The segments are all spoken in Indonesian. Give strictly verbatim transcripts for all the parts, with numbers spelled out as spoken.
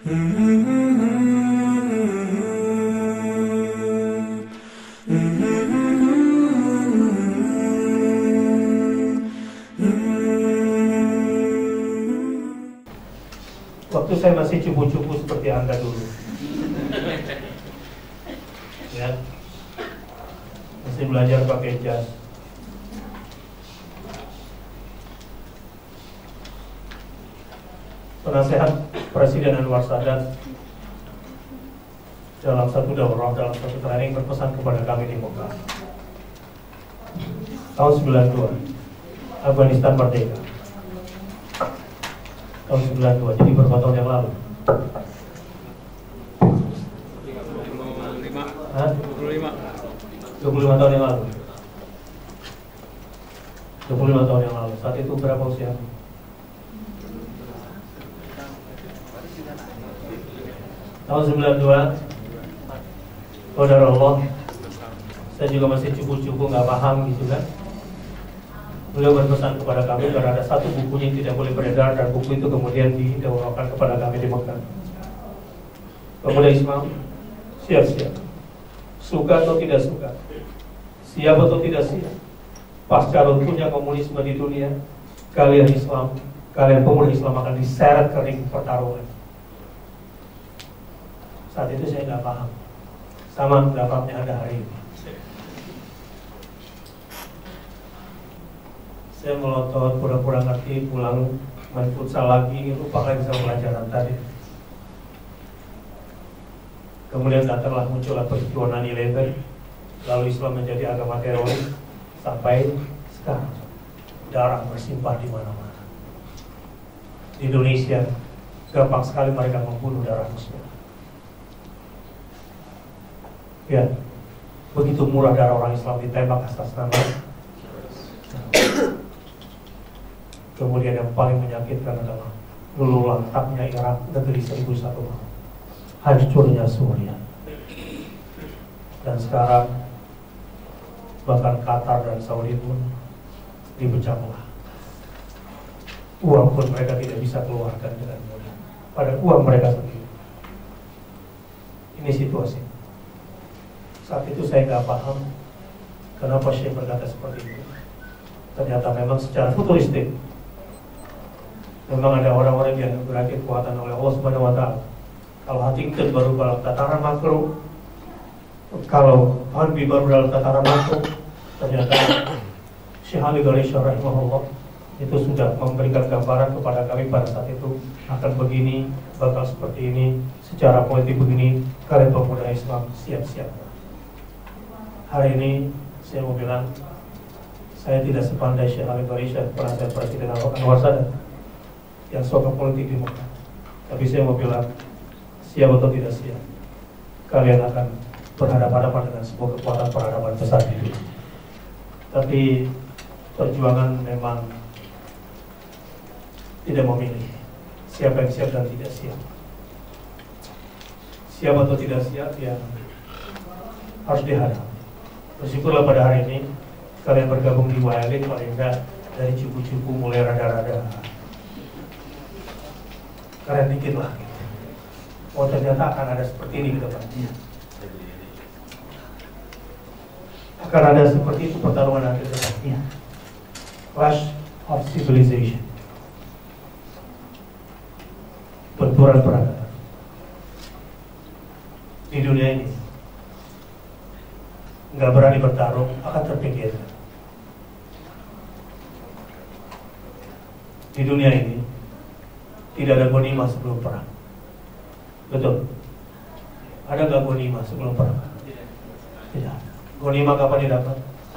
Waktu saya masih cupu-cupu seperti Anda dulu, ya, masih belajar pakai jas. Penasehat Presiden Anwar Sadat dalam satu daurah, dalam satu training berpesan kepada kami di Mekah tahun sembilan puluh dua, Afghanistan merdeka. Tahun sembilan puluh dua, jadi berapa tahun yang lalu? Hah? dua puluh lima dua puluh lima tahun yang lalu. dua puluh lima tahun yang lalu. Saat itu berapa usia? Tahun sembilan puluh dua, Saudara Allah, saya juga masih cukup-cukup nggak paham gitu kan. Beliau berpesan kepada kami karena ada satu bukunya yang tidak boleh beredar, dan buku itu kemudian didakwahkan kepada kami di Mekah. Pemuda Islam, siap-siap, suka atau tidak suka, siap atau tidak siap, pasca runtuhnya komunisme di dunia, kalian Islam, kalian pemuda Islam akan diseret ke ring pertarungan. Saat itu saya nggak paham, sama pendapatnya ada hari ini. Saya melotot, pura-pura ngerti, pulang main futsal lagi, lupa lagi sama pelajaran tadi. Kemudian datanglah muncullah peristiwa nine eleven, lalu Islam menjadi agama teroris sampai sekarang. Darah bersimpah di mana-mana. Di Indonesia, gampang sekali mereka membunuh darah Muslim. Ya, begitu murah darah orang Islam ditembak atas nama. Kemudian yang paling menyakitkan adalah lulu lantaknya Irak, negeri seribu satu malam, hancurnya Suriah, dan sekarang bahkan Qatar dan Saudi pun dipecah belah. Uang pun mereka tidak bisa keluarkan dengan mudah, pada uang mereka sendiri. Ini situasi. Saat itu saya nggak paham kenapa Syekh berkata seperti itu. Ternyata memang secara futuristik, memang ada orang-orang yang diberi kekuatan oleh Allah Subhanahu Wa Taala. Kalau Huntington baru dalam tataran makro, kalau Hanbi baru dalam tataran makro, ternyata Syekh Ali Garisha rahimahullah itu sudah memberikan gambaran kepada kami pada saat itu akan begini, bakal seperti ini, secara politik begini. Kalian pemuda Islam siap-siap. Hari ini saya mau bilang, saya tidak sepandai Syekh Ali Garisha, penasihat Presiden Anwar Sadat yang suka politik di Mekah. Tapi saya mau bilang, siap atau tidak siap, kalian akan berhadapan-hadapan dengan sebuah kekuatan peradaban besar di dunia. Tapi perjuangan memang tidak memilih siapa yang siap dan tidak siap. Siap atau tidak siap ya harus dihadapi. Bersyukurlah pada hari ini kalian bergabung di Wa'alin, paling enggak dari cupu-cupu mulai rada-rada kalian dikit lah gitu. Oh ternyata akan ada seperti ini ke depannya, akan ada seperti itu pertarungan nanti ke depannya. Clash of civilization, benturan peradaban di dunia ini. Nggak berani bertarung akan terpinggirkan. Di dunia ini tidak ada ghanimah sebelum perang. Betul? Ada nggak ghanimah sebelum perang? Tidak ada. Ghanimah kapan didapat?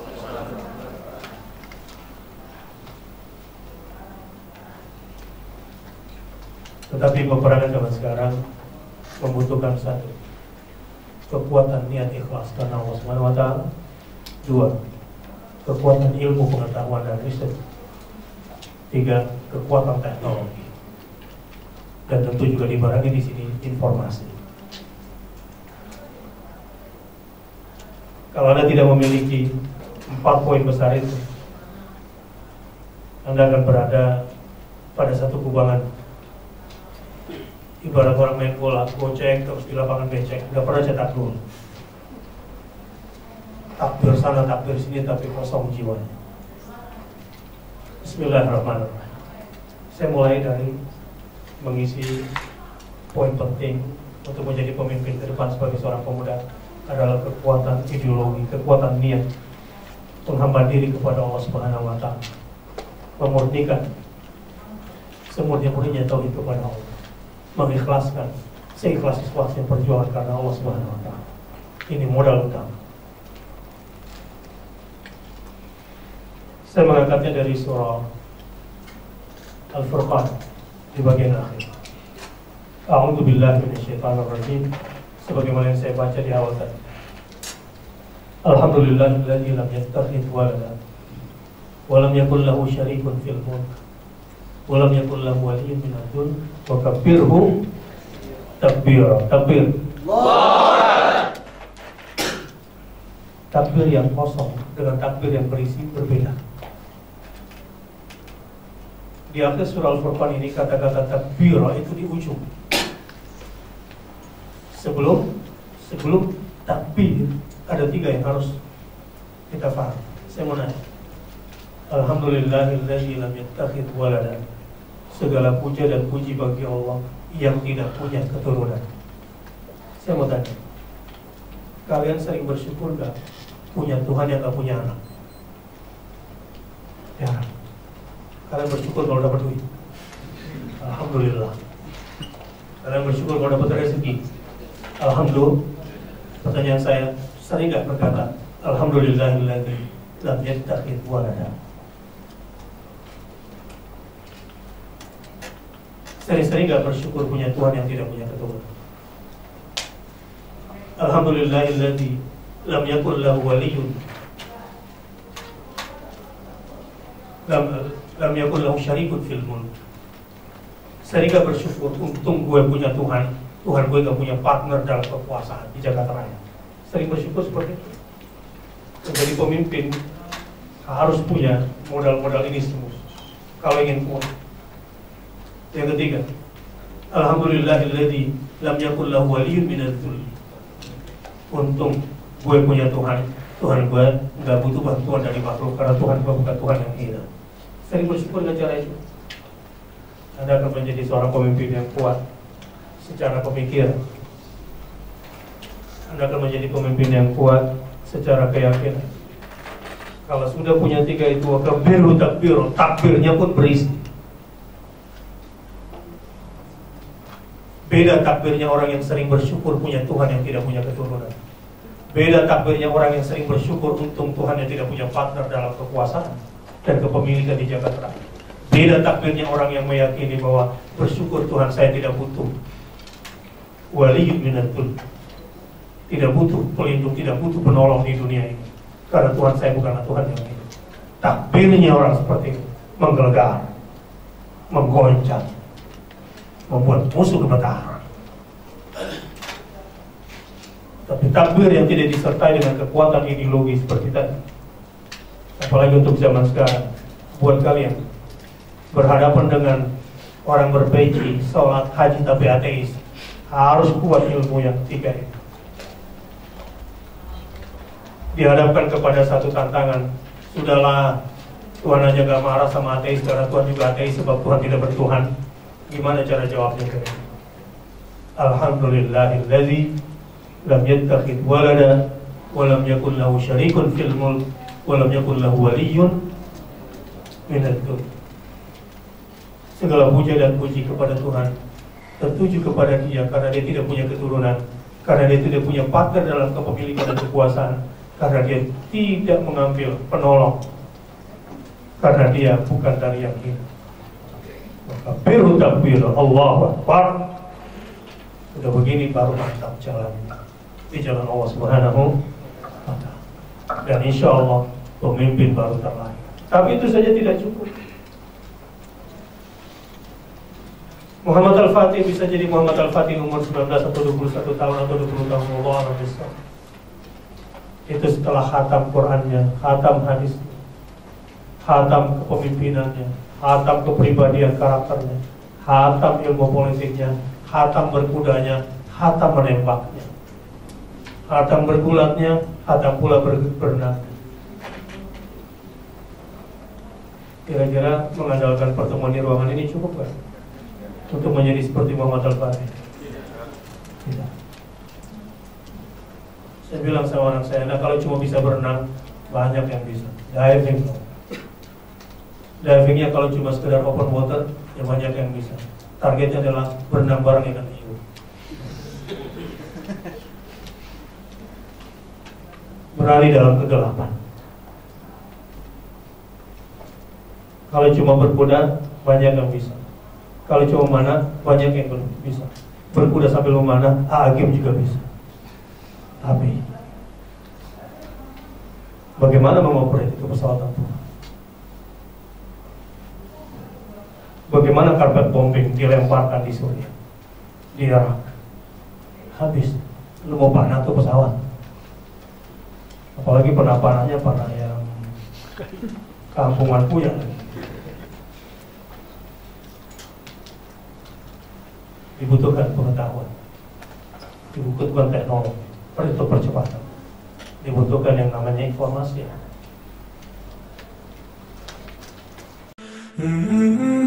Tetapi peperangan zaman sekarang membutuhkan satu, kekuatan niat ikhlas karena Allah Subhanahu Wa Taala. Dua, kekuatan ilmu pengetahuan dan riset. Tiga, kekuatan teknologi. Dan tentu juga dibarengi di sini informasi. Kalau Anda tidak memiliki empat poin besar itu, Anda akan berada pada satu kubangan Ibarat orang main bola, gocek terus di lapangan becek, nggak pernah cetak gol. Takbir sana, takbir sini, tapi kosong jiwanya. Bismillahirrahmanirrahim. Saya mulai dari mengisi poin penting untuk menjadi pemimpin ke depan sebagai seorang pemuda adalah kekuatan ideologi, kekuatan niat, menghamba diri kepada Allah Subhanahu wa Ta'ala, memurnikan semurni-murninya tauhid kepada Allah, mengikhlaskan seikhlas-ikhlasnya perjuangan karena Allah Subhanahu wa Ta'ala. Ini modal utama. Saya mengangkatnya dari surah Al-Furqan di bagian akhir. A'udzu billahi minasyaitonir rajim, sebagaimana yang saya baca di awal tadi. Alhamdulillahilladzi lam yattakhidh walada wa lam yakul lahu syarikun fil mulk wa lam yakul lahu waliyyun min ad-dunya wa kabbirhu takbira. Takbir. Takbir yang kosong dengan takbir yang berisi berbeda. Di akhir surah Al-Furqan ini kata-kata takbira itu di ujung. Sebelum sebelum takbir ada tiga yang harus kita paham. Saya mau nanya. Alhamdulillahilladzi lam yattakhidh walada. Segala puja dan puji bagi Allah yang tidak punya keturunan. Saya mau tanya, kalian sering bersyukur gak punya Tuhan yang gak punya anak? Ya. Kalian bersyukur kalau dapat duit? Alhamdulillah. Kalian bersyukur kalau dapat rezeki? Alhamdulillah. Pertanyaan saya, sering gak berkata Alhamdulillahilladzi lam yattakhidh walada? Sering-sering gak bersyukur punya Tuhan yang tidak punya keturunan? Alhamdulillahilladzi lam yakul lahu waliyyun lam lam yakul lahu syarikun fil mulk. Sering gak bersyukur untung gue punya Tuhan, Tuhan gue gak punya partner dalam kekuasaan di Jakarta Raya. Sering bersyukur seperti itu. Menjadi pemimpin harus punya modal-modal ini semua kalau ingin kuat. Yang ketiga, Alhamdulillahilladzi lam yakul lahu waliyyun min ad-dhulli. Untung gue punya Tuhan, Tuhan gue gak butuh bantuan dari makhluk karena Tuhan gue bukan Tuhan yang hina. Sering bersyukur dengan cara itu, Anda akan menjadi seorang pemimpin yang kuat secara pemikiran. Anda akan menjadi pemimpin yang kuat secara keyakinan. Kalau sudah punya tiga itu, kabiru takbiru, takbirnya pun berisi. Beda takbirnya orang yang sering bersyukur punya Tuhan yang tidak punya keturunan. Beda takbirnya orang yang sering bersyukur untung Tuhan yang tidak punya partner dalam kekuasaan dan kepemilikan di Jakarta. Beda takbirnya orang yang meyakini bahwa bersyukur Tuhan saya tidak butuh waliyyun minatul, tidak butuh pelindung, tidak butuh penolong di dunia ini karena Tuhan saya bukanlah Tuhan yang ini. Takbirnya orang seperti itu menggelegar, menggoncang, membuat musuh gemetar. Tapi takbir yang tidak disertai dengan kekuatan ideologi seperti tadi, apalagi untuk zaman sekarang, buat kalian berhadapan dengan orang berpeci, sholat, haji tapi ateis, harus kuat ilmu yang tiga itu. Dihadapkan kepada satu tantangan, sudahlah Tuhan aja gak marah sama ateis karena Tuhan juga ateis sebab Tuhan tidak bertuhan. Gimana cara jawabnya kira? Alhamdulillahilladzi lam yattakhidh walada wa lam yakul lahu syarikun fil mulk wa lam yakul lahu waliyyun min ad-dunya. Segala puja dan puji kepada Tuhan tertuju kepada Dia karena Dia tidak punya keturunan, karena Dia tidak punya partner dalam kepemilikan dan kekuasaan, karena Dia tidak mengambil penolong, karena Dia bukan dari yang hina. Maka biru takbir Allahu Akbar. Sudah begini baru mantap jalan di jalan Allah Subhanahu wa Ta'ala. Dan insya Allah pemimpin baru terlahir. Tapi itu saja tidak cukup. Muhammad Al-Fatih bisa jadi Muhammad Al-Fatih umur sembilan belas atau dua puluh satu tahun atau dua puluh tahun. Allah Al-Fatih. Itu setelah khatam Qur'annya, khatam hadis, khatam kepemimpinannya, khatam kepribadian karakternya, khatam ilmu politiknya, hatam berkudanya, hatam menembaknya, hatam bergulatnya, hatam pula ber berenang. Kira-kira mengandalkan pertemuan di ruangan ini cukup kan untuk menjadi seperti Muhammad Al-Fatih? Tidak. Saya bilang sama anak saya, nah kalau cuma bisa berenang, banyak yang bisa. Diving, divingnya kalau cuma sekedar open water, ya banyak yang bisa. Targetnya adalah berenang bareng ikan hiu. Berlari dalam kegelapan. Kalau cuma berkuda, banyak yang bisa. Kalau cuma memanah, banyak yang belum bisa. Berkuda sambil memanah, agim juga bisa. Tapi bagaimana mengoperasi itu pesawat tempur? Bagaimana karpet bombing dilemparkan di Suriah, di Irak? Habis, lu mau panah tuh pesawat. Apalagi pernah panahnya panah yang kampungan punya. Dibutuhkan pengetahuan, dibutuhkan teknologi, perlu percepatan, dibutuhkan yang namanya informasi. Hmm.